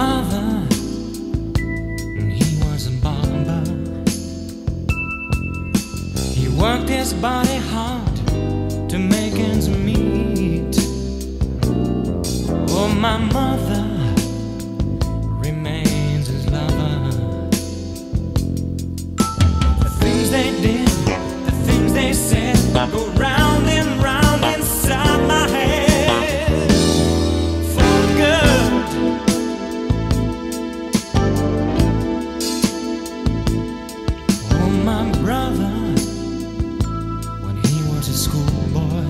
father, he was a barber. He worked his body hard to make ends meet. Oh, my mother remains his lover. The things they did, the things they said, go round and round inside my head for good. Oh, my brother, when he was a schoolboy,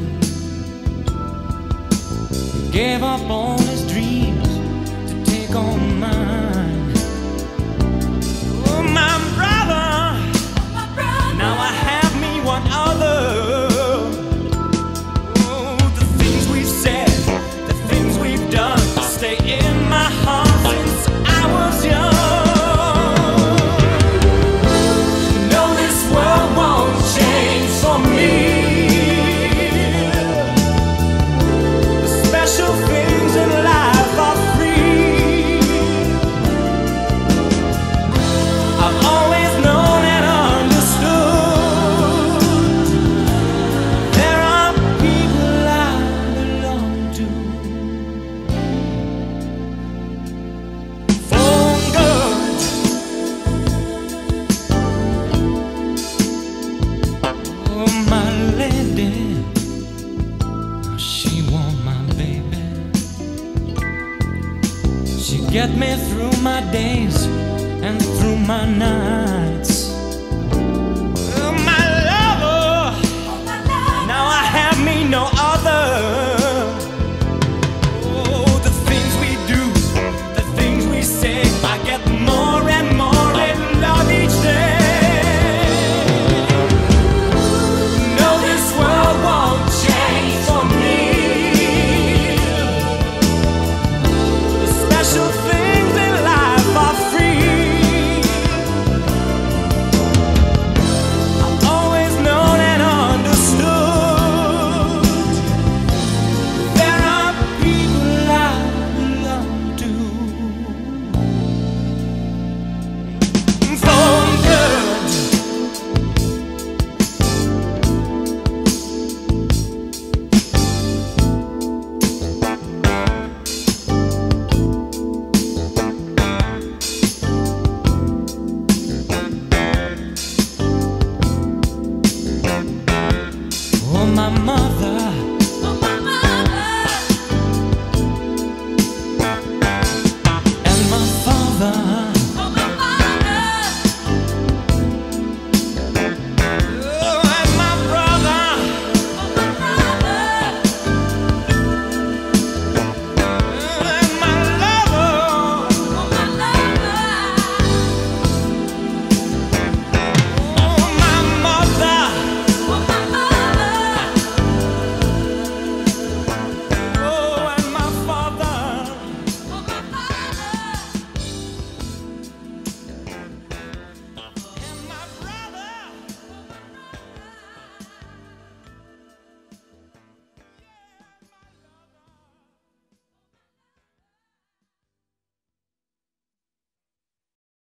he gave up all his dreams to take on mine. Oh, my brother, now I have me one other. Oh, the things we've said, the things we've done, stay in my heart since I was young. No, this world won't change for me. The special things in life are free. I've always known and understood there are people I belong to. For good. Oh, my lady, she was my baby. She get me through my days and through my nights.